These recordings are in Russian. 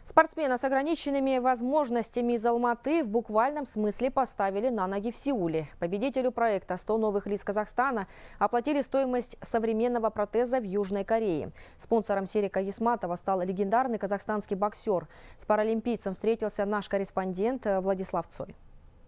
Спортсмена с ограниченными возможностями из Алматы в буквальном смысле поставили на ноги в Сеуле. Победителю проекта «100 новых лиц Казахстана» оплатили стоимость современного протеза в Южной Корее. Спонсором Серика Ясматова стал легендарный казахстанский боксер. С паралимпийцем встретился наш корреспондент Владислав Цой.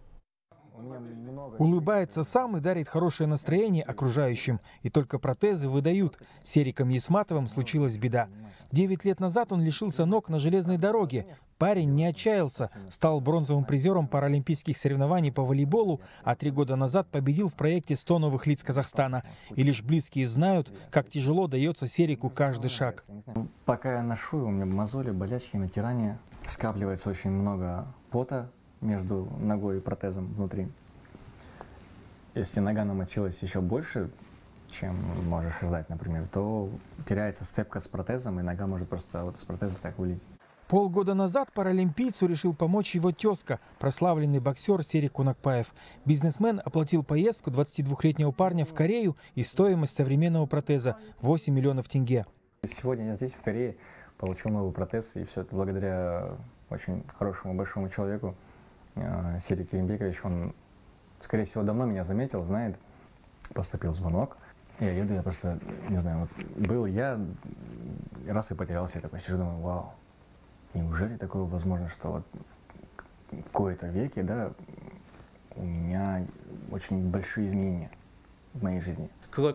Улыбается сам и дарит хорошее настроение окружающим. И только протезы выдают. С Сериком Ясматовым случилась беда. 9 лет назад он лишился ног на железной дороге. Парень не отчаялся, стал бронзовым призером паралимпийских соревнований по волейболу, а 3 года назад победил в проекте «100 новых лиц Казахстана». И лишь близкие знают, как тяжело дается Серику каждый шаг. Пока я ношу, у меня мозоли, болячки, натирания. Скапливается очень много пота между ногой и протезом внутри. Если нога намочилась еще больше, чем можешь ждать, например, то теряется сцепка с протезом, и нога может просто вот с протеза так вылететь. Полгода назад паралимпийцу решил помочь его тезка, прославленный боксер Серик Кунакпаев. Бизнесмен оплатил поездку 22-летнего парня в Корею и стоимость современного протеза – 8 миллионов тенге. Сегодня я здесь, в Корее, получил новый протез, и все это благодаря очень хорошему, большому человеку, Серик Керимбекович. Он, скорее всего, давно меня заметил, знает. Поступил звонок. Я еду, я просто, не знаю, вот был я, раз и потерялся, я такой сижу, думаю, вау, неужели такое возможно, что вот в кои-то веке, да, у меня очень большие изменения в моей жизни. К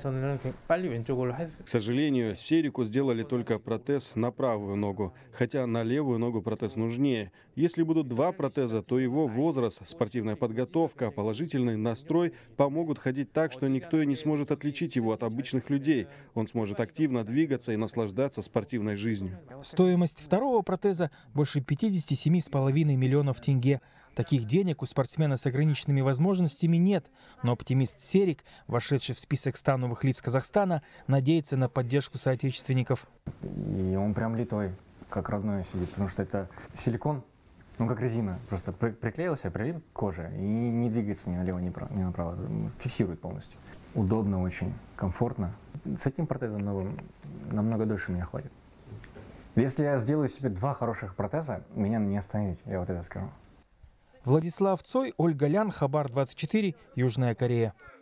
сожалению, Серику сделали только протез на правую ногу, хотя на левую ногу протез нужнее. Если будут 2 протеза, то его возраст, спортивная подготовка, положительный настрой помогут ходить так, что никто и не сможет отличить его от обычных людей. Он сможет активно двигаться и наслаждаться спортивной жизнью. Стоимость второго протеза больше 57,5 миллионов тенге. Таких денег у спортсмена с ограниченными возможностями нет. Но оптимист Серик, вошедший в список 100 новых лиц Казахстана, надеется на поддержку соотечественников. И он прям литой, как родной сидит, потому что это силикон, ну как резина. Просто приклеился, прилип к коже и не двигается ни налево, ни направо. Фиксирует полностью. Удобно очень, комфортно. С этим протезом новым намного дольше меня хватит. Если я сделаю себе 2 хороших протеза, меня не остановить, я вот это скажу. Владислав Цой, Ольга Лян, Хабар 24, Южная Корея.